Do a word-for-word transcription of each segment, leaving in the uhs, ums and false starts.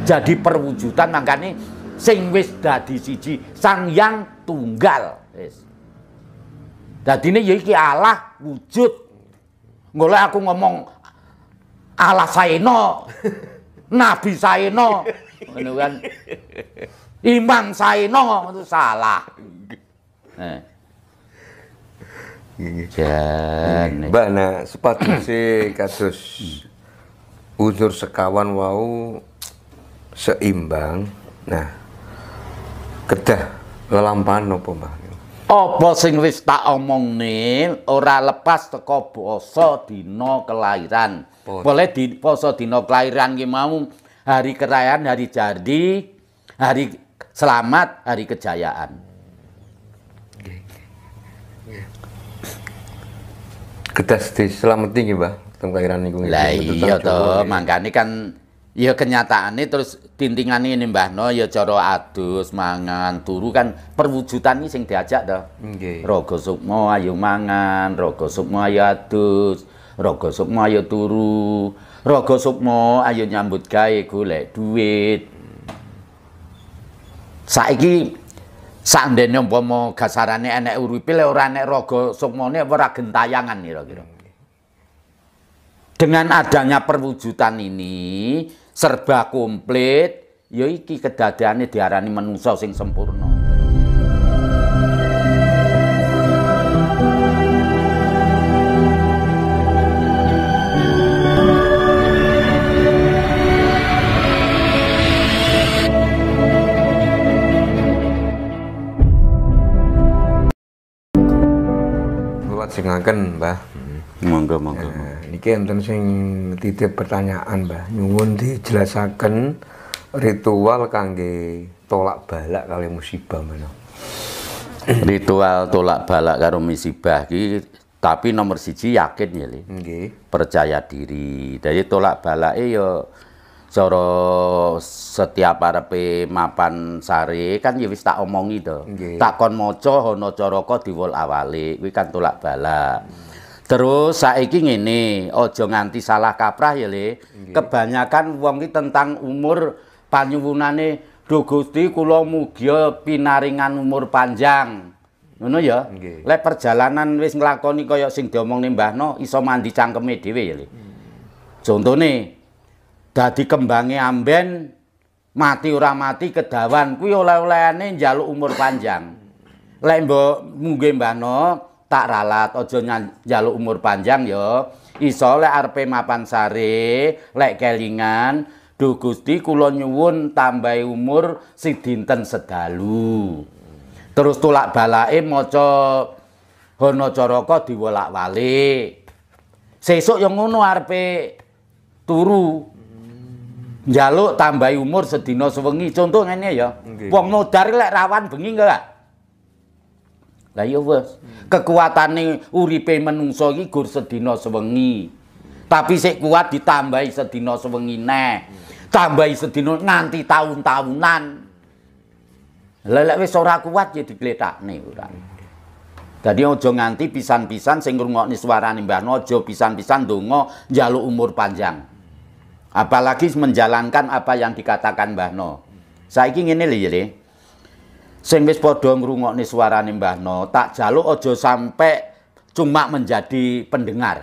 jadi perwujudan makane sing wis dadi siji Sang Hyang Tunggal wis. Dadine ya iki Allah wujud. Golek aku ngomong Allah saeno, Nabi saeno, ngono kan. Imam saeno itu salah. Eh. Jan. Mbak nah sepatutnya kados unsur sekawan wau seimbang. Nah, kedah lelampahan apa Mbak? Apa sing wis tak omongne ora lepas teko basa dina kelahiran. Boleh di poso dina kelahiran ki mau hari kerayan, hari jadi, hari selamat, hari kejayaan. Kedah diselamati nggih Mbah teng kelahiran niku. Lah iya to, mangkane kan ya kenyataane terus tintingane ini Mbah No ya cara adus mangan turu kan perwujudan iki sing diajak to. Nggih. Raga sukma ayo mangan, raga sukma ayo adus, raga sukma ayo turu, raga sukma ayo nyambut gawe golek duit. Saiki sakndene umpama gasarane enek uripe lek ora enek raga sukmane ora gentayangan kira-kira. Dengan adanya perwujudan ini serba komplit, ya iki kedadiane diarani manungsa sing sempurna. Buat singaken, Mbah. Monggo monggo. Nah, niki enten sing titip pertanyaan, Mbah. Nyuwun dijelasaken ritual kangge tolak balak kali musibah mana. Ritual tolak balak karo musibah iki tapi nomor siji yakin ya, Le. Nggih. Percaya diri. Jadi tolak balake ya cara setiap arepe mapan sare kan ya wis tak omongi to. Tak kon maca ana caraka diwol awale kuwi kan tolak balak. Terus saiki ngene, aja nganti salah kaprah ya, Le. Kebanyakan wong iki tentang umur panyuwunane, "Duh Gusti, kula mugi pinaringan umur panjang." Ngono ya. Lek perjalanan wis nglakoni kaya sing diomongne Mbah No, iso mandi cangkeme dhewe ya, Le. Contone dadi kembange amben mati ora mati kedawan kuwi oleh-olehane njaluk umur panjang. Lek mbok munggih Mbah No tak ralat aja njaluk umur panjang ya. Iso lek arepe mapan sare, lek kelingan, "Duh Gusti kula nyuwun tambahi umur sing dinten sedalu." Terus tolak balake maca Hana Caraka diwolak-walik. Sesuk ya ngono arepe turu. Njaluk tambahi umur sedina sewengi. Contoh ngene ya. Wong modar lek rawan bengi enggak? Lah iya wis. Kekuatane uripe menungso iki gur sedina sewengi. Tapi sik kuat ditambahi sedina sewengi neh. Tambahi sedina nganti taun-taunan. Lah lek wis ora kuat ya digletakne ora. Dadi aja nganti pisan-pisan sing ngrungokne suarane Mbah No aja pisan-pisan ndonga njaluk umur panjang. Apalagi menjalankan apa yang dikatakan Mbah No. Saiki ngene lho ya, Le. Sing wis padha ngrungokne suarane Mbah No, tak jaluk aja sampai cuma menjadi pendengar.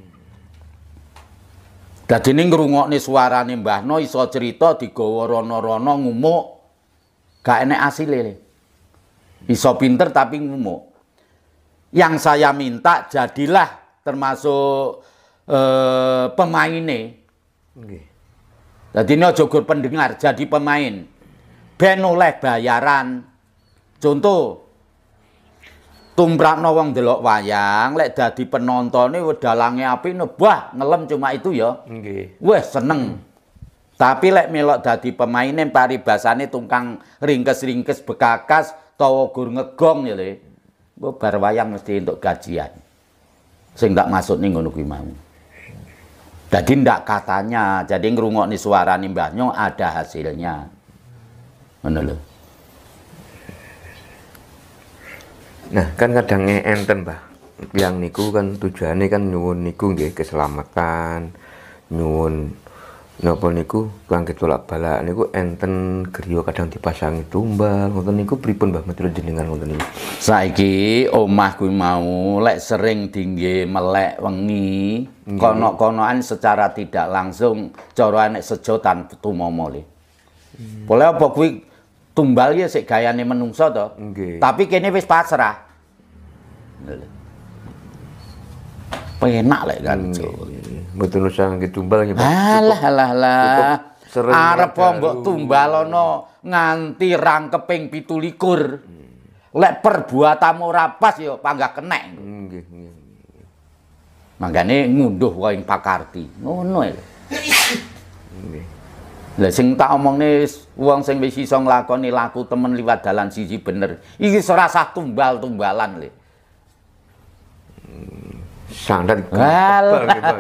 Dadine ngrungokne suarane Mbah No iso cerita digawa rono-rono ngumuk. Gak enek asile, Le. Iso pinter tapi ngumuk. Yang saya minta jadilah termasuk eh, pemaine. Nggih. Dadi ini aja gur pendengar, jadi pemain. Ben oleh bayaran. Contoh, tumprakno wong delok wayang, lek dadi penontone wedalange apik nebah, ngelem cuma itu ya. Nggih. Wes seneng. Tapi lek melok dadi pemaine paribasane tungkang ringkes-ringkes bekakas tawa gur ngegong ya, Le. Mbok bar wayang mesti entuk gajian. Sing tak maksud ning ngono kuwi mau. Jadi ndak katanya, jadi ngrungokne suarane Mbah No ada hasilnya. Ngono lho. Nah, kan kadang enten, Mbah. Yang niku kan tujuannya kan nyuwun niku nggih keselamatan, nyuwun Napa niku kangge tolak balak niku enten griya kadang dipasangi tumbal ngoten niku pripun Mbah Mitra jenengan ngoten niku. Saiki omah kuwi mau lek sering dingge melek wengi, kono-konoan secara tidak langsung cara nek sejotan tumomo le. Hmm. Boleh apa kuwi tumbal ya sik gayane menungso to. Nggih. Tapi kene wis pasrah. Penak lek kan. Mboten usah nggih tumbal nggih. Alah alah alah. Arep mbok tumbalono nganti rangkeping pitu likur. Lek perbuatamu ora pas ya panggah kenek. Nggih, nggih. Mangkane ngunduh wae ing pakarti. Ngono lho. Nggih. Lah sing tak omongne wong sing wis iso nglakoni laku temen liwat dalan siji bener. Iki ora sah tumbal-tumbalan lho. Sandan tebal gitu.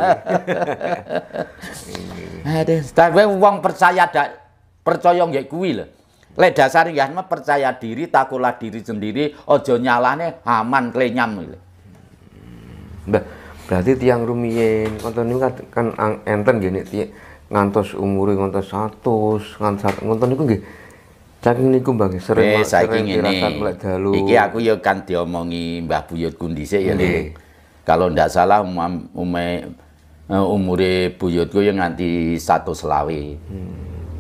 Aduh, tapi wong percaya dak percaya nggih kuwi lho. Lek dasar nggih mah percaya diri, takulah diri sendiri, aja nyalane aman klenyam lho. Mbah, berarti tiang rumiyin ngoten niku kan enten nggih nek ngantos umure ngantos seratus, ngoten niku nggih. Saking niku Mbah sering sering dirasakan melek dalu. Iki aku ya kan diomongi Mbah Buyutku dhisik ya lho. Kalau ndak salah um, ume, uh, umure buyutku yang nganti satu selawe. Hmm.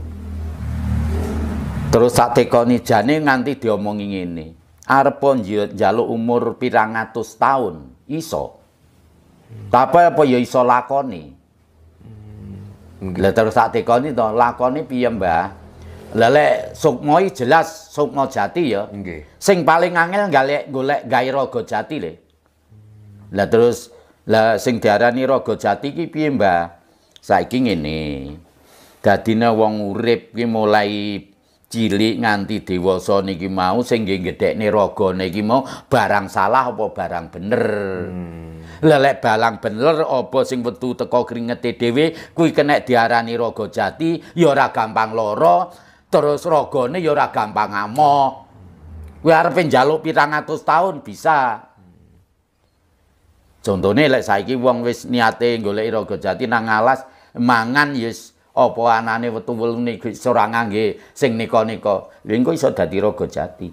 Terus sak tekoni jane nganti diomongi ngene. Arep njaluk umur pirang atus tahun, iso. Hmm. Tapi apa ya iso lakoni. Hmm. Lah terus sak tekoni to, lakoni piye, Mbah? Lah lek sukma jelas sukma jati ya. Nggih. Sing paling angel golek golek gawe raga jati le. Lah terus lah sing diarani raga jati ki piye, Mbah? Saiki ngene. Dadine wong urip ki mulai cilik nganti dewasa niki mau sing nggih gedhekne ragane iki mau barang salah apa barang bener. Hmm. Lah lek barang bener apa sing wetu teko kringete dhewe kuwi kena diarani raga jati, ya ora gampang lara, terus ragane ya ora gampang amok. Kuwi arepe njaluk pirang atus tahun bisa. Contone lek saiki wong wis niate golek raga jati nang alas mangan yes apa anane wetu welune ora ngangge sing nika-nika. Lha engko iso dadi raga jati.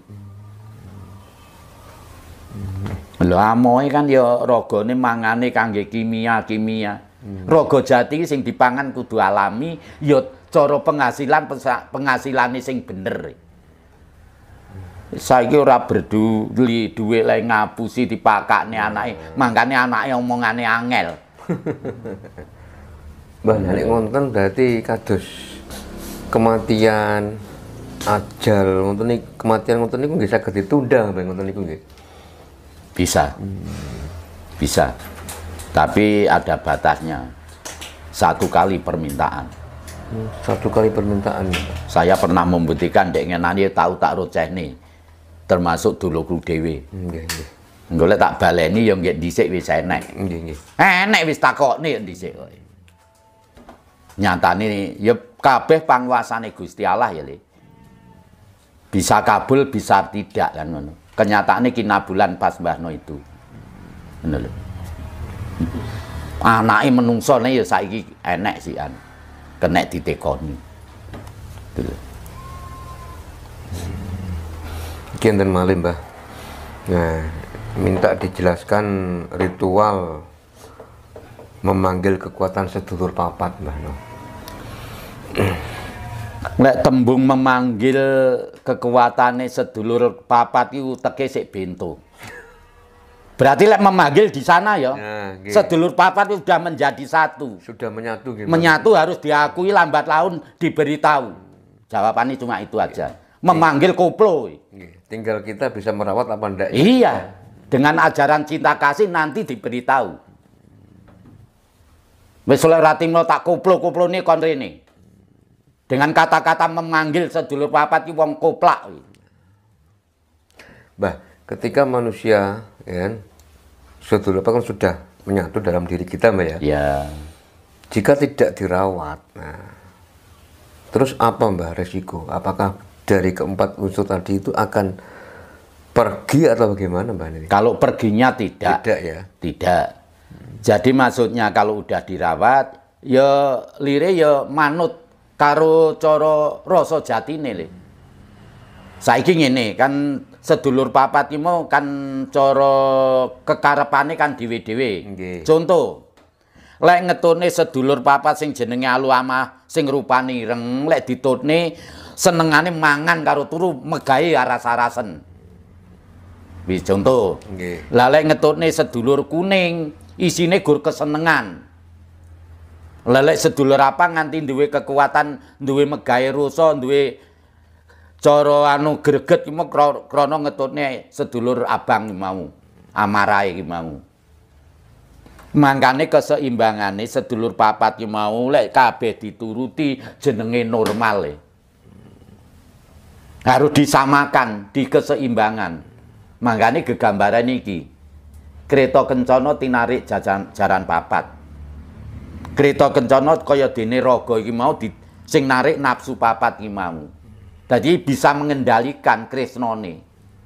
Lho amohe kan ya ragane mangane kangge kimia-kimia. Raga jati sing dipangan kudu alami ya cara penghasilan penghasilane sing bener. Saiki ora berduli duwe lek ngapusi dipakakne anake, mangkane anake omongane angel. Mbah nek ngonten berarti kados kematian ajal ngoten niku kematian ngoten niku nggih saged ditunda Mbah ngoten niku nggih. Bisa. Hmm. Bisa. Tapi ada batasnya. Satu kali permintaan. Hmm, satu kali permintaan. Saya pernah membuktikan dek ngenani tahu tak rocehne. Termasuk dulurku dhewe. Nggih, nggih. Engko lek tak baleni ya nggih dhisik wis enek. Nggih, nggih. Enek wis takokne dhisik kok. Nyatane ya kabeh panguasane Gusti Allah ya, Le. Bisa kabul, bisa tidak kan ngono. Kenyataane kinabulan pas mbahno itu. Ngono lho. Anake menungsone ya saiki enek sih an. Kenek ditekoni. Itu lho. Kinten malih Mbah. Nah, minta dijelaskan ritual memanggil kekuatan sedulur papat Mbah. No. Nek tembung memanggil kekuatane sedulur papat iku teke sik bento. Berarti lek memanggil di sana ya. Nah, sedulur papat itu sudah menjadi satu. Sudah menyatu gimana? Menyatu harus diakui lambat laun diberitahu. Jawabannya cuma itu aja. Memanggil koplo. Tinggal kita bisa merawat apa enggak. Iya. Dengan ajaran cinta kasih nanti diberitahu. Wis oleh ratimno tak koplo-koplone kon rene. Dengan kata-kata memanggil sedulur papat ki wong koplak. Bah, ketika manusia ya, sedulur papat kan sudah menyatu dalam diri kita, Mbak ya. Ya. Jika tidak dirawat, nah, terus apa Mbak resiko? Apakah dari keempat unsur tadi itu akan pergi atau bagaimana Mbak Nini? Kalau perginya tidak. Tidak ya? Tidak. Jadi maksudnya kalau udah dirawat, ya lire ya manut karo cara rasa jatine le. Saiki ngene kan sedulur papat iki mau kan cara kekarepane kan dhewe-dhewe. Contoh, lek ngetune sedulur papat sing jenenge Alu Amah sing rupane ireng, lek ditutne senengane mangan karo turu megahe aras-arasen. Wis contoh. Nggih. Lah lek ngetutne sedulur kuning, isine gur kesenengan. Lah lek sedulur apa nganti duwe kekuatan, duwe megahe rasa, duwe cara anu greget iki mau krana ngetutne sedulur abang mau, amarahe iki mau. Mangkane keseimbangane sedulur papat iki mau lek kabeh dituruti jenenge normal e. Harus disamakan di keseimbangan. Mangkane gegambaran iki. Kreta kencana tinarik jajan, jaran papat. Kreta kencana kaya dene raga iki mau di, sing narik nafsu papat iki mau. Jadi bisa mengendalikan kresnane.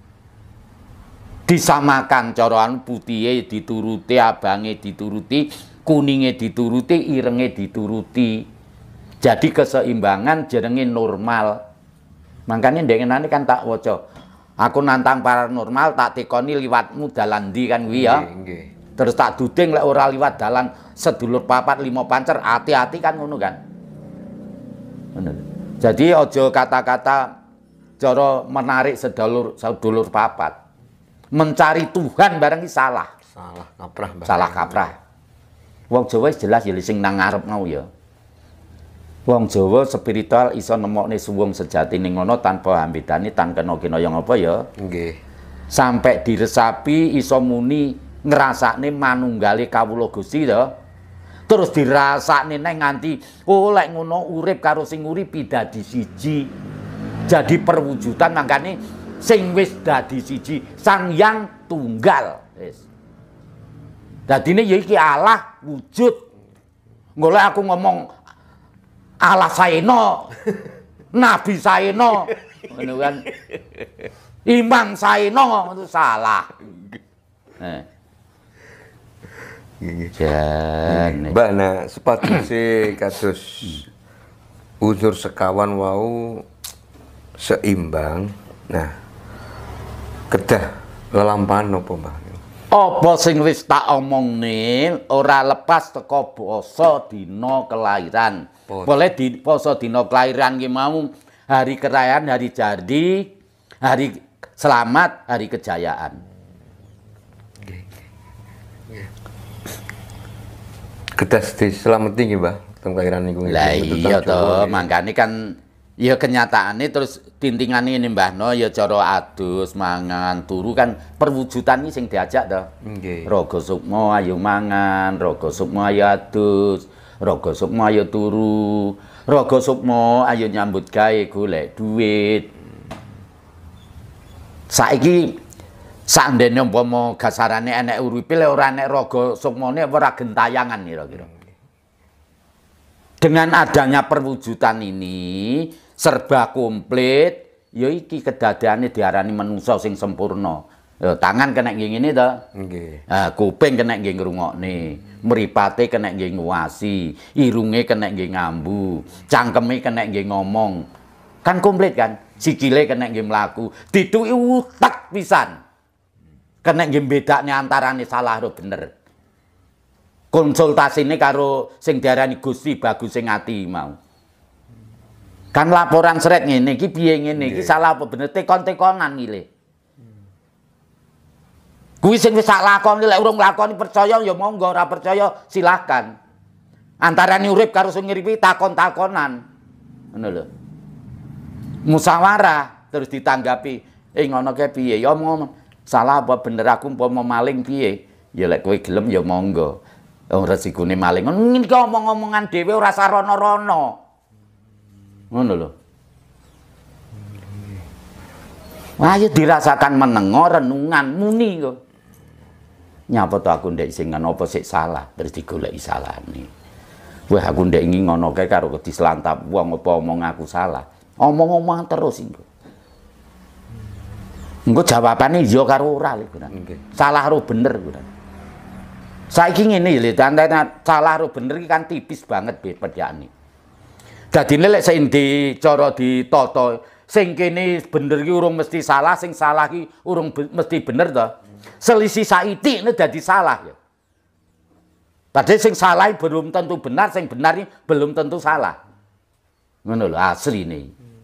Disamakan cara anu putihe dituruti, abange dituruti, kuninge dituruti, irenge dituruti. Jadi keseimbangan jenenge normal. Makanya ndengenane kan tak waca. Aku nantang paranormal tak tekoni liwatmu dalan ndi kan kuwi ya. Nggih. Terus tak duding lek ora liwat dalan sedulur papat lima pancer, hati-hati kan ngono kan. Bener. Jadi aja kata-kata cara menarik sedulur sedulur papat. Mencari Tuhan barang iki salah. Salah kaprah, Mbah. Salah kaprah. Wong Jawa jelas ya sing nang ngarep mau ya. Wong Jawa spiritual iso nemokne suwung sejatine ngono tanpa hambedani tan kena kinaya apa ya. Nggih. Sampai diresapi iso muni ngrasakne manunggale kawula Gusti to. Terus dirasakne neng nganti oh lek ngono urip karo sing uripi dadi siji. Jadi perwujudan mangkane sing wis dadi siji Sang Hyang Tunggal. Wis. Dadine ya iki Allah wujud. Golek aku ngomong Allah saeno, Nabi saeno, ngono kan. Imam saeno itu salah. Eh. Jan. Mbak nah sepatutnya kados unsur sekawan wau seimbang. Nah, kedah lelampahan napa, Mbah? Apa sing wis tak omongne ora lepas teko basa dina kelahiran. Boleh di poso dina kelahiran ki mau hari kerayan, hari jadi, hari selamat, hari kejayaan. Kedah selamat tinggi, Mbah, teng kelahiran niku. Lah iya to, mangkane kan ya kenyataane terus tintingane ini Mbahno ya cara adus mangan turu kan perwujudan iki sing diajak to. Nggih. Raga sukma ayo mangan, raga sukma ayo adus, raga sukma ayo turu, raga sukma ayo nyambut gawe golek duit. Saiki sakndene umpama gasarane enek uripe le ora enek raga sukmane ora gentayangan kira-kira. Dengan adanya perwujudan ini serba komplit, ya iki kedadiane diarani manungsa sing sempurna. Ya, tangan kena nggih ngene to. Nggih. Ah, kuping kena nggih ngrungokne, mripate kena nggih nguwasi, irunge kena nggih ngambu, cangkeme kena nggih ngomong. Kan komplit kan? Sikile kena nggih mlaku, dituki utek pisan. Kena nggih bedakne antarane salah karo bener. Konsultasine karo sing diarani Gusti bagus sing ati mau. Kan laporan seret ngene iki piye ngene iki salah apa bener tekon-tekonan iki le. Kuwi sing wis sak lakoni lek urung lakoni percaya ya monggo, ora percaya silakan. Antarane urip karo sing ngripi takon-takonan. Ngono lho. Musyawarah terus ditanggapi, "Eh ngono kae piye?" Ya ngomong, "Salah apa bener aku umpama maling piye?" Ya lek kowe gelem ya monggo. Wong resikune maling. Ngene iki omong-omongan dhewe ora sarana-rana. Ngono lho. Ayo dirasakan menengo renungan muni kok. Nyapa to aku ndek sing ngono apa sik salah terus digoleki salahne. Wah aku ndek ingin ngono kae karo diselantap wong apa omong aku salah. Omong-omong terus iki. Engko jawabane iya karo ora lho. Salah karo bener. Saiki ngene lho, antara salah karo bener iki kan tipis banget bedane. Dadine lek sing di cara ditata, sing kene bener iki urung mesti salah, sing salah iki urung be mesti bener to. Selisih saitik ini dadi salah ya. Padahal sing salah belum tentu benar, sing benar ini belum tentu salah. Ngono lho asline.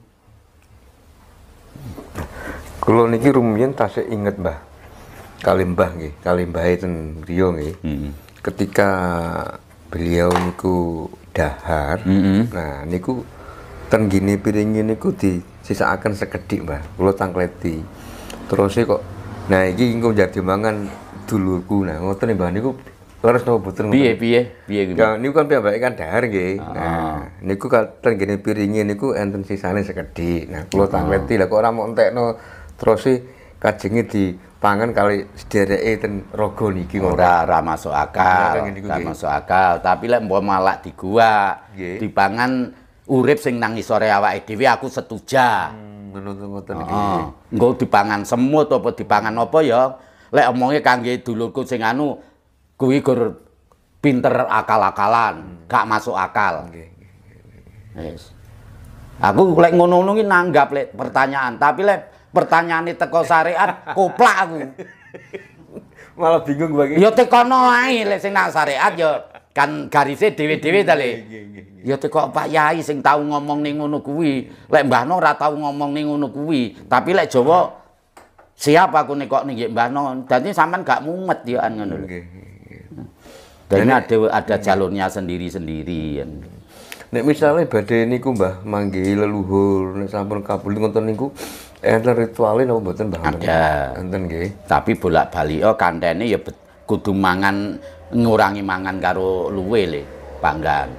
Kula niki rumiyin tasih inget, Mbah. Kali Mbah nggih, kali Mbah ten Rio nggih. Hmm. Ketika beliau niku dahar, mm-hmm. Nah niku ten gini piringin niku disisakaken sekedhik, Mbah. Kula tangkleti. Terus kok nah iki engko jadi mangan dulurku. Nah ngoten Mbah niku leres napa boten? Piye piye piye ya, niku kan piyambake kan dahar nggih. Oh. Nah niku ten gini piringin niku enten sisane sekedhik. Nah kula tangkleti lah kok ora mau entekno terus kajenge dipangan kali sedereke ten raga niki ora ora masuk akal. Ora masuk akal, tapi lek mbok malak digua, dipangan urip sing nang isore awake dhewe aku setuju. Ngono ngoten iki. Heeh. Engko dipangan semut apa dipangan apa ya? Lek omonge kangge dulurku sing anu kuwi gur pinter akal-akalan, gak masuk akal. Nggih. Wis. Aku lek ngono-ngono ki nanggap lek pertanyaan, tapi lek pertanyaane teko syariat koplak aku. Malah bingung bagi. Ya tekono ae lek sing nang syariat ya kan garise dhewe-dhewe ta le. Ya teko Pak Yai sing tau ngomong ning ngono kuwi. Lek Mbah No ora tau ngomong ning ngono kuwi. Tapi lek Jawa siap aku nek kok ning Mbah No. Dadi sampean gak mumet ya an ngono lho. Dan ada ada jalurnya sendiri-sendiri. Nek misalnya badhe niku Mbah manggihi leluhur nek sampun kabul ngoten niku enten rituale napa mboten Mbah? Ada. Enten nggih. Tapi bolak-balik oh kantene ya kudu mangan ngurangi mangan karo luwe le, panggang.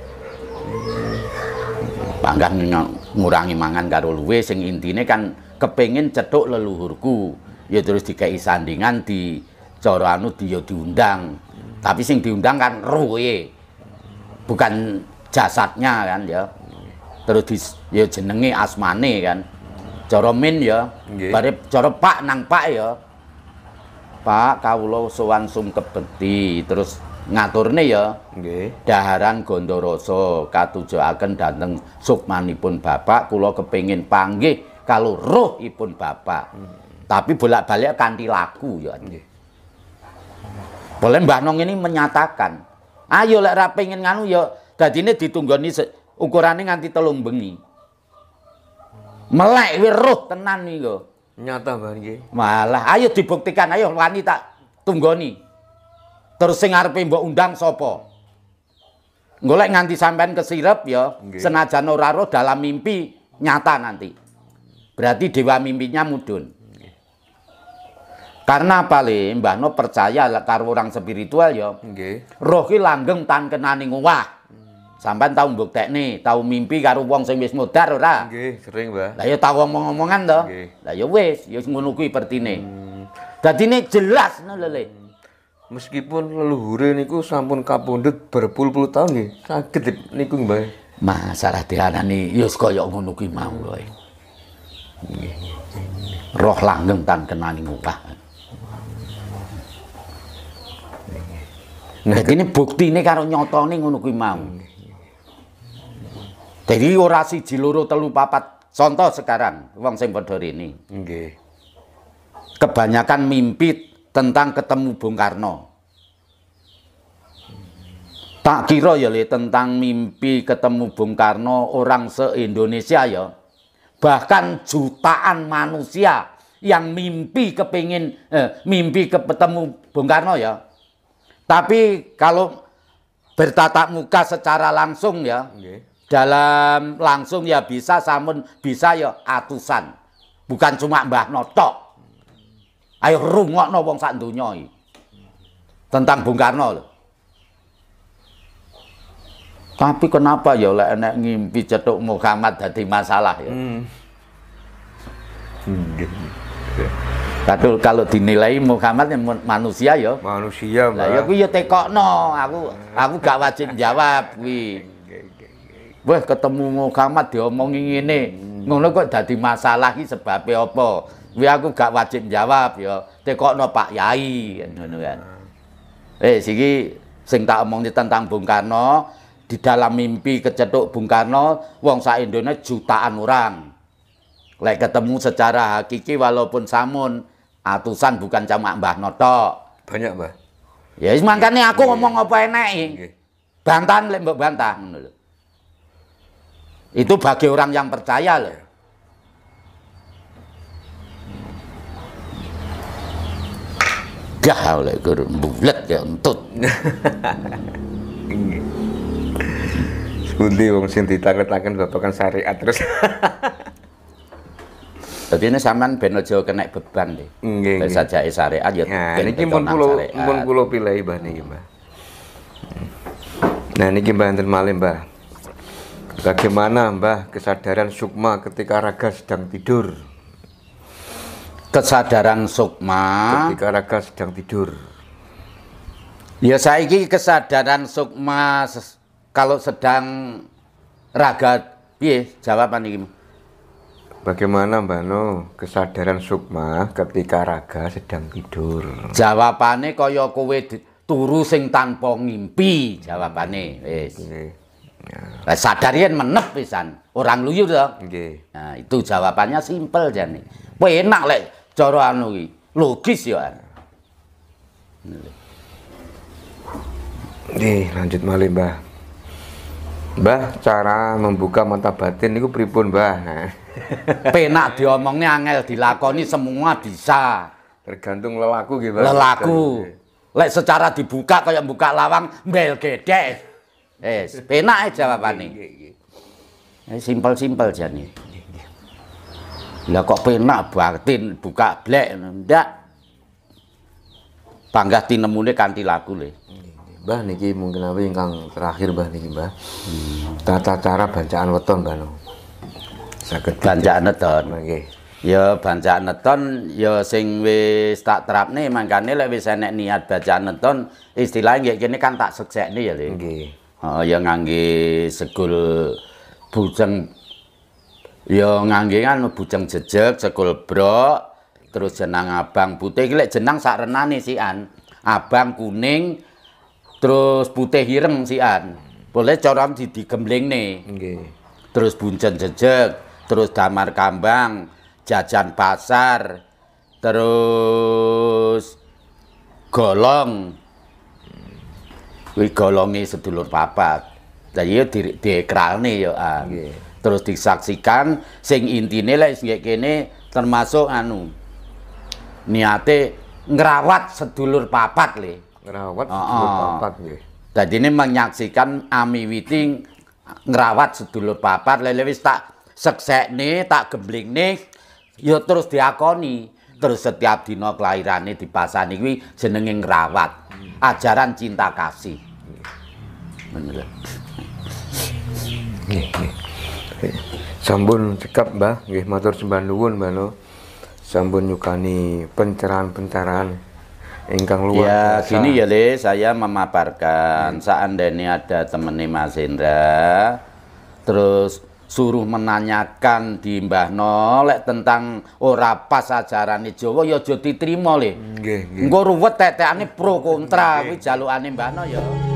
Panggang ngurangi mangan karo luwe sing intine kan kepengin cethuk leluhurku. Ya terus dikei sandingan di cara anu dia diundang. Tapi sing diundang kan ruhe. Bukan jasadnya kan ya. Terus di, ya jenenge asmane kan. Cara min ya, bare cara Pak nang Pak ya. Pak kawula sowan sungkep bekti terus ngaturne ya. Nggih. Daharan Gandharasa katujuaken dhateng sukmanipun Bapak kula kepengin panggih kalau rohipun Bapak. Hmm. Tapi bolak-balik kanthi lagu ya. Nggih. Boleh Mbah Nong ini menyatakan, ayo lek ra pengin nganu ya dadine ditunggoni ukurane nganti telung bengi. Melek wis roh tenan niku. Nyata Mbah nggih. Malah ayo dibuktikan ayo wani tak tunggoni. Terus sing arepe mbok undang sapa? Golek nganti sampean kesirep ya, okay. Senajan ora roh dalam mimpi nyata nanti. Berarti dewa mimpinya mudun. Okay. Karena apa le? Mbah No percaya karo orang spiritual ya. Okay. Roh ki langgeng tan kenane ngowah. Sampean tau mbuktekne, tau mimpi karo wong sing wis modar ora? Nggih, sering, Mbah. Lah ya tau omong-omongan to. Lah ya wis, ya ngono kuwi pertine. Hmm. Dadine jelas ngono lho, meskipun leluhure niku sampun kapundhut berpuluh-puluh tahun nggih, saged niku, Mbah. Masalah diarani ya kaya ngono kuwi mau lho. Nggih. Roh langgeng tan kenani ngupah. Nah, ini buktine karo nyatane ngono kuwi mau. Jadi ora siji loro telu papat contoh sekarang wong sing padha rene. Nggih. Kebanyakan mimpi tentang ketemu Bung Karno. Tak kira ya le tentang mimpi ketemu Bung Karno orang se-Indonesia ya. Bahkan jutaan manusia yang mimpi kepingin eh, mimpi ketemu Bung Karno ya. Tapi kalau bertatap muka secara langsung ya. Okay. Dalam langsung ya bisa, samun bisa ya atusan. Bukan cuma Mbah No tok. Ayo rungokno wong sak donya iki. Tentang Bung Karno lho. Tapi kenapa ya lek enek ngimpi cethuk Muhammad dadi masalah ya? Hmm. Kalau kalau dinilai Muhammad manusia ya. Manusia, Mbak. Lah ya kuwi ya tekokno, aku aku gak wajib jawab kuwi. Wah ketemu Muhammad diomongi ngene. Ngono kok dadi masalah iki sebabe apa? Kuwi aku gak wajib jawab ya. Tekokno Pak Yai ngono kan. Eh, siki sing tak omongin tentang Bung Karno, di dalam mimpi kecetuk Bung Karno, wong sak Indonesia jutaan orang. Lek ketemu secara hakiki walaupun samun atusan bukan cuma Mbah Noto. Banyak, Mbah. Ya wis mangkane aku ngomong apa enek. Bantahan lek mbok bantah ngono lho. Itu bagi orang yang percaya loh. Gah oleh guru bulet ya entut. Sepundi wong sing ditakut-takut babagan syariat terus. Dadi ini sampean ben aja kena beban deh. Nggih. Wis sajake syariat ya. Nah, niki pun kula pun kula pilih Mbah niki, Mbah. Nah, niki Mbah enten malih, Mbah. Bagaimana, Mbah, kesadaran sukma ketika raga sedang tidur? Kesadaran sukma ketika raga sedang tidur. Ya saiki kesadaran sukma kalau sedang raga piye jawaban iki? Bagaimana Mbak No kesadaran sukma ketika raga sedang tidur? Jawabane kaya kowe turu sing tanpa ngimpi, jawabane wis. Nggih. Lah sadar yen menep pisan, orang luyu to. Nggih. Nah, itu jawabannya simpel jane. Penak lek cara anu iki, logis ya. Nggih, lanjut malih, Mbah. Mbah, cara membuka mata batin niku pripun, Mbah? Nah. Penak diomongnya angel dilakoni semua bisa. Tergantung lelaku nggih, Mbah. Lelaku. Lek secara dibuka kayak buka lawang mbel gedhe. Eh, penak jawabane. Eh, simpel-simpel jane. Lah kok penak batin buka blek ndak. Panggah tinemune kanthi laku le. Mbah niki mungkin apa ingkang terakhir Mbah niki, Mbah. Hmm. Tata cara bacaan weton, Mbah. Saged bacaan weton. Nggih. Ya bacaan weton ya sing wis tak terapne mangkane lek wis enek niat bacaan weton istilahnya nggih kene kan tak seksekne ya, Le. Nggih. Heeh, ya ngangge segul bujeng ya ngangge kan bujeng jejeg, segul brok, terus jenang abang putih iki lek jenang sak renane sian. Abang kuning terus putih ireng sian. Boleh cara digemlingne. Nggih. Terus buncen jejeg, terus damar kambang, jajan pasar, terus golong. Kuwi golonge sedulur papat. Lah iya diekralne ya. Ah. Nggih. Terus disaksikan sing intine lek nggih kene termasuk anu niate ngrawat sedulur papat le. Ngrawat Oh, sedulur oh. papat nggih. Dadi ini menyaksikan amiwiti ngrawat sedulur papat lele wis tak seksekne, tak gemblingne ya terus diakoni. Terus setiap dina kelahirane dipasani kuwi jenenge ngrawat. Ajaran cinta kasih. Bener. Nggih, nggih. Sampun cekap, Mbah, nggih matur sembah nuwun, Mbah No. Sampun nyukani pencerahan-pencerahan ingkang luar ya, biasa. gini ya, Le, saya memaparkan hmm. seandainya ada temennya Mas Indra terus suruh menanyakan di Mbah No lek tentang ora pas ajarane Jawa ya aja diterima, Le. Nggih, nggih. Engko ruwet tek-tekane pro kontra kuwi jalukane Mbah No ya.